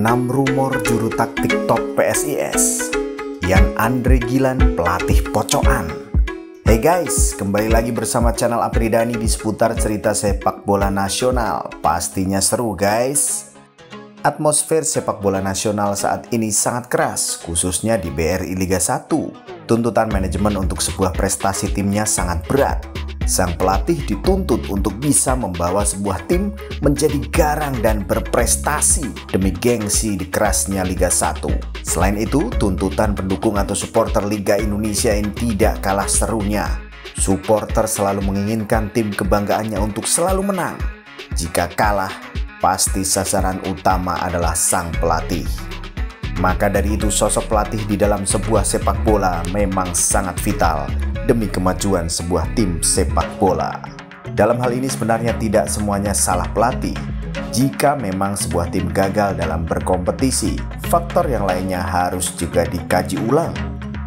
6 rumor juru taktik top PSIS. Yan Andre Gilan pelatih pocokan. Hey guys, kembali lagi bersama channel Apridani di seputar cerita sepak bola nasional. Pastinya seru guys. Atmosfer sepak bola nasional saat ini sangat keras, khususnya di BRI Liga 1. Tuntutan manajemen untuk sebuah prestasi timnya sangat berat. Sang pelatih dituntut untuk bisa membawa sebuah tim menjadi garang dan berprestasi demi gengsi di kerasnya Liga 1. Selain itu, tuntutan pendukung atau supporter Liga Indonesia ini tidak kalah serunya. Supporter selalu menginginkan tim kebanggaannya untuk selalu menang. Jika kalah, pasti sasaran utama adalah sang pelatih. Maka dari itu sosok pelatih di dalam sebuah sepak bola memang sangat vital demi kemajuan sebuah tim sepak bola. Dalam hal ini sebenarnya tidak semuanya salah pelatih. Jika memang sebuah tim gagal dalam berkompetisi, faktor yang lainnya harus juga dikaji ulang.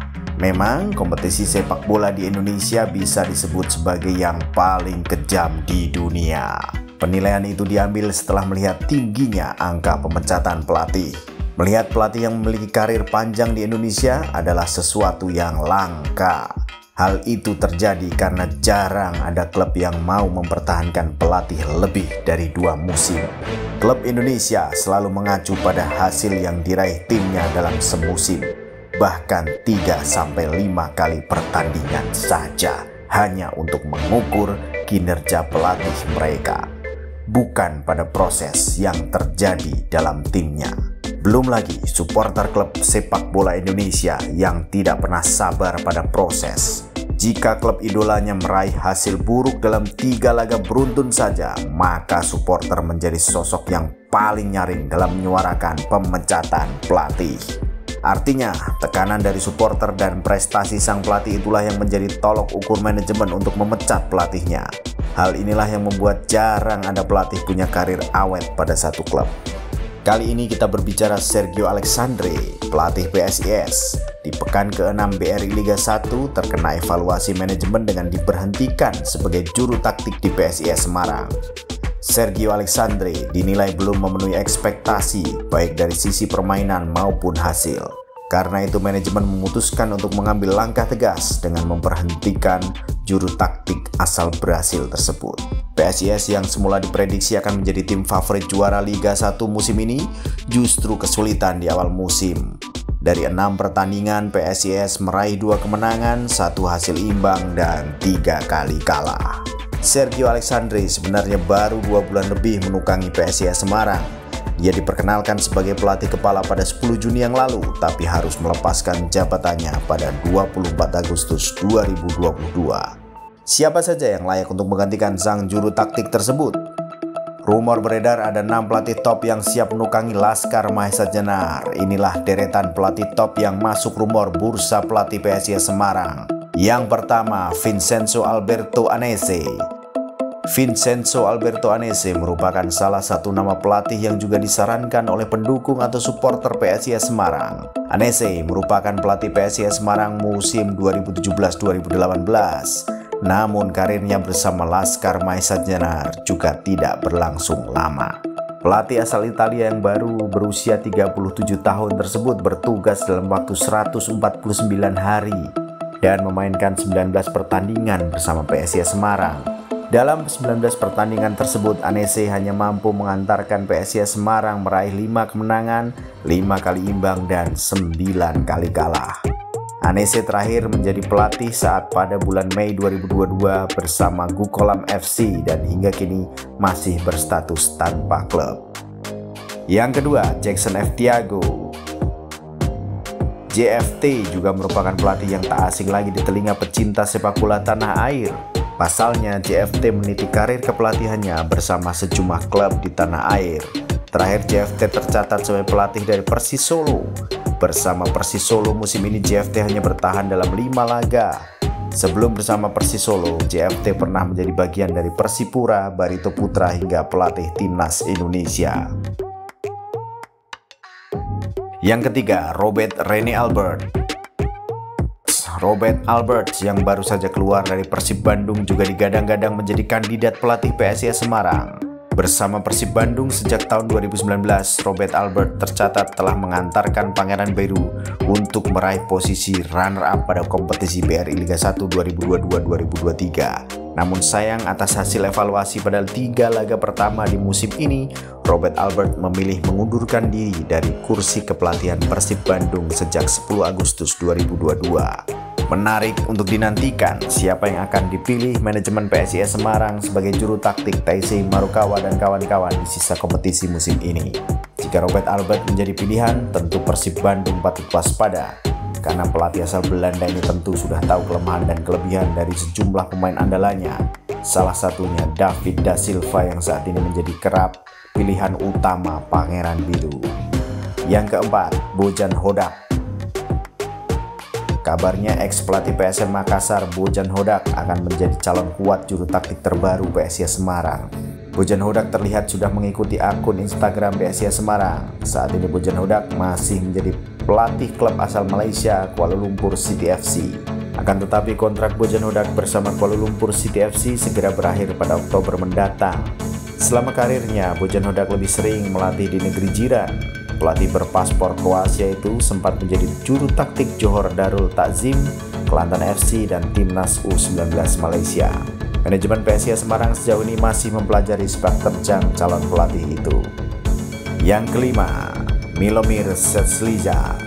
Memang kompetisi sepak bola di Indonesia bisa disebut sebagai yang paling kejam di dunia. Penilaian itu diambil setelah melihat tingginya angka pemecatan pelatih. Melihat pelatih yang memiliki karir panjang di Indonesia adalah sesuatu yang langka. Hal itu terjadi karena jarang ada klub yang mau mempertahankan pelatih lebih dari 2 musim. Klub Indonesia selalu mengacu pada hasil yang diraih timnya dalam semusim, bahkan 3-5 kali pertandingan saja, hanya untuk mengukur kinerja pelatih mereka, bukan pada proses yang terjadi dalam timnya. Belum lagi supporter klub sepak bola Indonesia yang tidak pernah sabar pada proses. Jika klub idolanya meraih hasil buruk dalam 3 laga beruntun saja, maka supporter menjadi sosok yang paling nyaring dalam menyuarakan pemecatan pelatih. Artinya, tekanan dari supporter dan prestasi sang pelatih itulah yang menjadi tolok ukur manajemen untuk memecat pelatihnya. Hal inilah yang membuat jarang ada pelatih punya karir awet pada satu klub. Kali ini kita berbicara Sergio Alexandre, pelatih PSIS. Di pekan ke-6 BRI Liga 1 terkena evaluasi manajemen dengan diberhentikan sebagai juru taktik di PSIS Semarang. Sergio Alexandre dinilai belum memenuhi ekspektasi baik dari sisi permainan maupun hasil. Karena itu manajemen memutuskan untuk mengambil langkah tegas dengan memberhentikan juru taktik asal Brasil tersebut. PSIS yang semula diprediksi akan menjadi tim favorit juara Liga 1 musim ini justru kesulitan di awal musim. Dari 6 pertandingan, PSIS meraih 2 kemenangan, 1 hasil imbang, dan 3 kali kalah. Sergio Alexandre sebenarnya baru 2 bulan lebih menukangi PSIS Semarang. Dia diperkenalkan sebagai pelatih kepala pada 10 Juni yang lalu, tapi harus melepaskan jabatannya pada 24 Agustus 2022. Siapa saja yang layak untuk menggantikan sang juru taktik tersebut? Rumor beredar ada 6 pelatih top yang siap menukangi Laskar Mahesa Jenar. Inilah deretan pelatih top yang masuk rumor bursa pelatih PSIS Semarang. Yang pertama, Vincenzo Alberto Anese. Vincenzo Alberto Anese merupakan salah satu nama pelatih yang juga disarankan oleh pendukung atau supporter PSIS Semarang. Anese merupakan pelatih PSIS Semarang musim 2017-2018. Namun karirnya bersama Laskar Mahesa Jenar juga tidak berlangsung lama. Pelatih asal Italia yang baru berusia 37 tahun tersebut bertugas dalam waktu 149 hari dan memainkan 19 pertandingan bersama PSIS Semarang. Dalam 19 pertandingan tersebut, Anese hanya mampu mengantarkan PSIS Semarang meraih 5 kemenangan, 5 kali imbang, dan 9 kali kalah. Anese terakhir menjadi pelatih saat pada bulan Mei 2022 bersama Gukolam FC dan hingga kini masih berstatus tanpa klub. Yang kedua, Jackson F. Tiago. JFT juga merupakan pelatih yang tak asing lagi di telinga pecinta sepak bola tanah air. Pasalnya, JFT meniti karir kepelatihannya bersama sejumlah klub di tanah air. Terakhir, JFT tercatat sebagai pelatih dari Persis Solo. Bersama Persis Solo musim ini JFT hanya bertahan dalam 5 laga. Sebelum bersama Persis Solo, JFT pernah menjadi bagian dari Persipura, Barito Putra hingga pelatih timnas Indonesia. Yang ketiga, Robert Rene Albert. Robert Albert yang baru saja keluar dari Persib Bandung juga digadang-gadang menjadi kandidat pelatih PSIS Semarang. Bersama Persib Bandung sejak tahun 2019, Robert Albert tercatat telah mengantarkan Pangeran Biru untuk meraih posisi runner-up pada kompetisi BRI Liga 1 2022-2023. Namun sayang atas hasil evaluasi pada 3 laga pertama di musim ini, Robert Albert memilih mengundurkan diri dari kursi kepelatihan Persib Bandung sejak 10 Agustus 2022. Menarik untuk dinantikan siapa yang akan dipilih manajemen PSIS Semarang sebagai juru taktik Taisei Marukawa dan kawan-kawan di sisa kompetisi musim ini. Jika Robert Albert menjadi pilihan, tentu Persib Bandung patut waspada, karena pelatih asal Belanda ini tentu sudah tahu kelemahan dan kelebihan dari sejumlah pemain andalannya. Salah satunya David Da Silva yang saat ini menjadi kerap pilihan utama Pangeran Biru. Yang keempat, Bojan Hodak. Kabarnya ex pelatih PSM Makassar Bojan Hodak akan menjadi calon kuat juru taktik terbaru PSIS Semarang. Bojan Hodak terlihat sudah mengikuti akun Instagram PSIS Semarang. Saat ini Bojan Hodak masih menjadi pelatih klub asal Malaysia Kuala Lumpur City FC. Akan tetapi kontrak Bojan Hodak bersama Kuala Lumpur City FC segera berakhir pada Oktober mendatang. Selama karirnya, Bojan Hodak lebih sering melatih di negeri jiran. Pelatih berpaspor Kroasia itu sempat menjadi juru taktik Johor Darul Takzim, Kelantan FC, dan Timnas U19 Malaysia. Manajemen PSIS Semarang sejauh ini masih mempelajari sepak terjang calon pelatih itu. Yang kelima, Milomir Setsliza.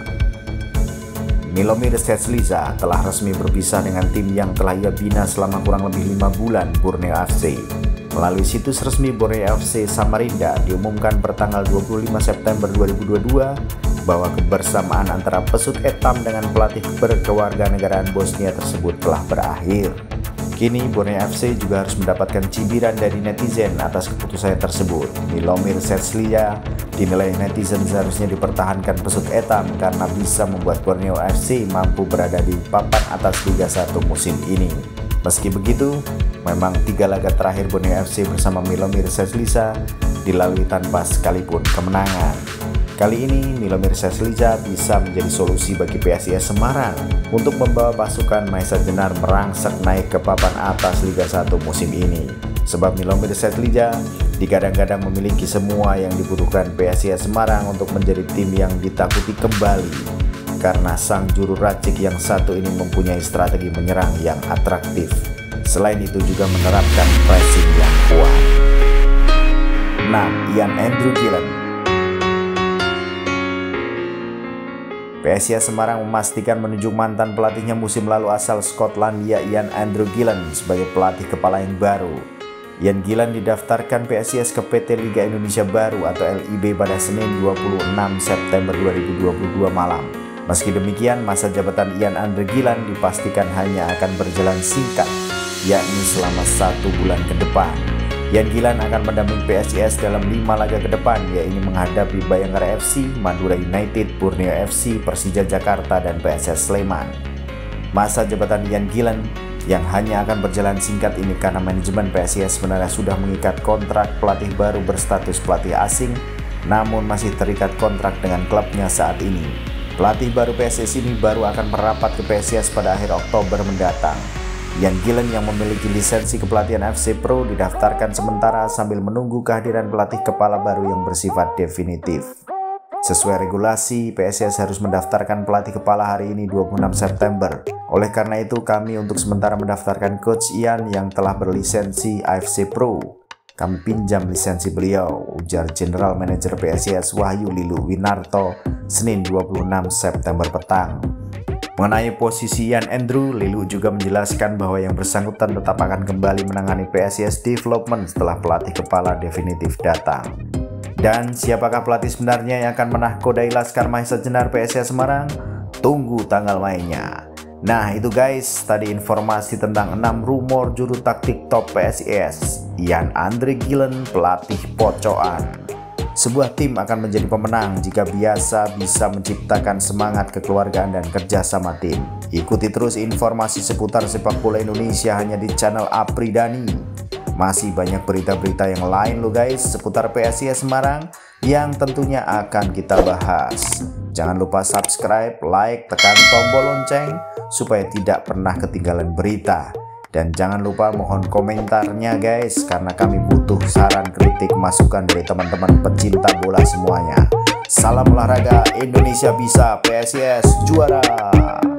Milomir Setsliza telah resmi berpisah dengan tim yang telah ia bina selama kurang lebih 5 bulan, Borneo FC. Melalui situs resmi Borneo FC Samarinda diumumkan pertanggal 25 September 2022 bahwa kebersamaan antara Pesut Etam dengan pelatih berkewarganegaraan Bosnia tersebut telah berakhir. Kini Borneo FC juga harus mendapatkan cibiran dari netizen atas keputusan tersebut. Milomir Setsliza dinilai netizen seharusnya dipertahankan Pesut Etam karena bisa membuat Borneo FC mampu berada di papan atas Liga 1 musim ini. Meski begitu, memang 3 laga terakhir Borneo FC bersama Milomir Setsliza dilalui tanpa sekalipun kemenangan. Kali ini Milomir Setsliza bisa menjadi solusi bagi PSIS Semarang untuk membawa pasukan Maesa Jenar merangsek naik ke papan atas Liga 1 musim ini. Sebab Milomir Setsliza digadang-gadang memiliki semua yang dibutuhkan PSIS Semarang untuk menjadi tim yang ditakuti kembali. Karena sang juru racik yang satu ini mempunyai strategi menyerang yang atraktif. Selain itu juga menerapkan pressing yang kuat. 6. Ian Andrew Gillen. PSIS Semarang memastikan menunjuk mantan pelatihnya musim lalu asal Skotlandia Ian Andrew Gillen sebagai pelatih kepala yang baru. Ian Gillen didaftarkan PSIS ke PT Liga Indonesia Baru atau LIB pada Senin 26 September 2022 malam. Meski demikian, masa jabatan Ian Andrew Gillen dipastikan hanya akan berjalan singkat, yakni selama 1 bulan ke depan. Ian Gillen akan mendampingi PSIS dalam 5 laga ke depan, yaitu menghadapi Bayangkara FC, Madura United, Borneo FC, Persija Jakarta, dan PSS Sleman. Masa jabatan Ian Gillen yang hanya akan berjalan singkat ini karena manajemen PSIS sebenarnya sudah mengikat kontrak pelatih baru berstatus pelatih asing, namun masih terikat kontrak dengan klubnya saat ini. Pelatih baru PSIS ini baru akan merapat ke PSIS pada akhir Oktober mendatang. Ian Gillen yang memiliki lisensi kepelatihan FC Pro didaftarkan sementara sambil menunggu kehadiran pelatih kepala baru yang bersifat definitif. Sesuai regulasi, PSIS harus mendaftarkan pelatih kepala hari ini 26 September. Oleh karena itu, kami untuk sementara mendaftarkan Coach Ian yang telah berlisensi AFC Pro. Kami pinjam lisensi beliau, ujar General Manager PSIS Wahyu Lilu Winarto Senin 26 September petang. Mengenai posisi Ian Andrew, Lilu juga menjelaskan bahwa yang bersangkutan tetap akan kembali menangani PSIS Development setelah pelatih kepala definitif datang. Dan siapakah pelatih sebenarnya yang akan menahkodai Laskar Maesa Jenar PSIS Semarang? Tunggu tanggal mainnya. Nah itu guys, tadi informasi tentang 6 rumor juru taktik top PSIS. Ian Andrew Gillen, pelatih pocokan. Sebuah tim akan menjadi pemenang jika biasa bisa menciptakan semangat kekeluargaan dan kerja sama tim. Ikuti terus informasi seputar sepak bola Indonesia hanya di channel Apridani. Masih banyak berita-berita yang lain loh guys seputar PSIS Semarang yang tentunya akan kita bahas. Jangan lupa subscribe, like, tekan tombol lonceng supaya tidak pernah ketinggalan berita. Dan jangan lupa mohon komentarnya guys, karena kami butuh saran kritik kritik masukan dari teman-teman pecinta bola semuanya. Salam olahraga, Indonesia bisa, PSIS juara.